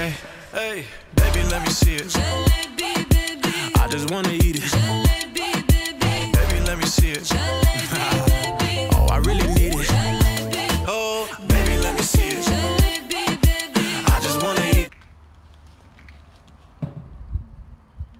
Hey, hey, baby, let me see it. I just wanna eat it.